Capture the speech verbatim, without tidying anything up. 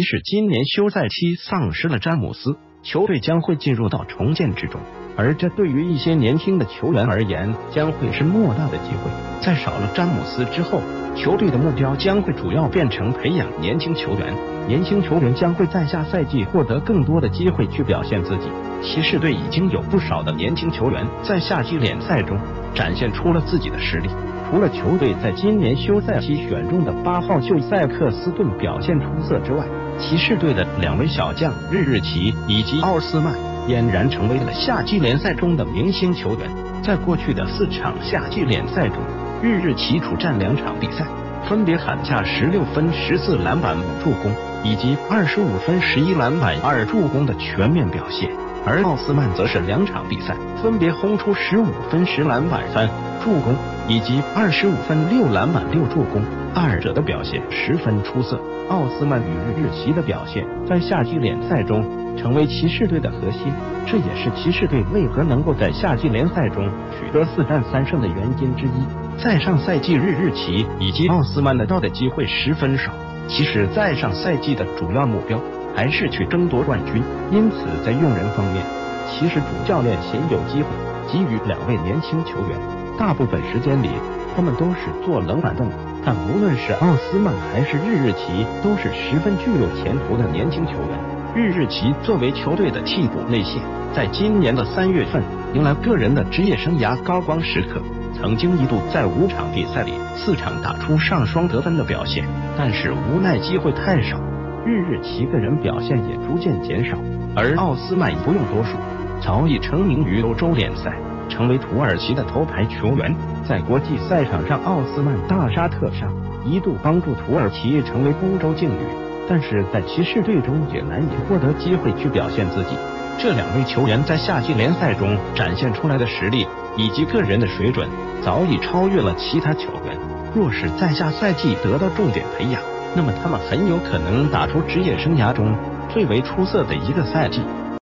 使今年休赛期丧失了詹姆斯，球队将会进入到重建之中。而这对于一些年轻的球员而言，将会是莫大的机会。在少了詹姆斯之后，球队的目标将会主要变成培养年轻球员，年轻球员将会在下赛季获得更多的机会去表现自己。骑士队已经有不少的年轻球员在夏季联赛中展现出了自己的实力。除了球队在今年休赛期选中的八号秀塞克斯顿表现出色之外，骑士队的两位小将日日奇以及奥斯曼俨然成为了夏季联赛中的明星球员。在过去的四场夏季联赛中，日日奇出战两场比赛，分别砍下十六分、十四篮板、五助攻，以及二十五分、十一篮板、二助攻的全面表现。而奥斯曼则是两场比赛，分别轰出十五分、十篮板、三助攻，以及二十五分、六篮板、六助攻，二者的表现十分出色。奥斯曼与日日奇的表现在夏季联赛中成为骑士队的核心，这也是骑士队为何能够在夏季联赛中取得四战三胜的原因之一。在上赛季，日日奇以及奥斯曼得到的机会十分少，其实在上赛季的主要目标还是去争夺冠军，因此在用人方面，其实主教练鲜有机会给予两位年轻球员，大部分时间里他们都是坐冷板凳。但无论是奥斯曼还是日日奇，都是十分具有前途的年轻球员。日日奇作为球队的替补内线，在今年的三月份迎来个人的职业生涯高光时刻，曾经一度在五场比赛里四场打出上双得分的表现，但是无奈机会太少，日日奇个人表现也逐渐减少。而奥斯曼不用多说，早已成名于欧洲联赛，成为土耳其的头牌球员。在国际赛场上，奥斯曼大杀特杀，一度帮助土耳其成为欧洲劲旅，但是在骑士队中也难以获得机会去表现自己。这两位球员在夏季联赛中展现出来的实力以及个人的水准，早已超越了其他球员。若是在下赛季得到重点培养，那么他们很有可能打出职业生涯中最为出色的一个赛季。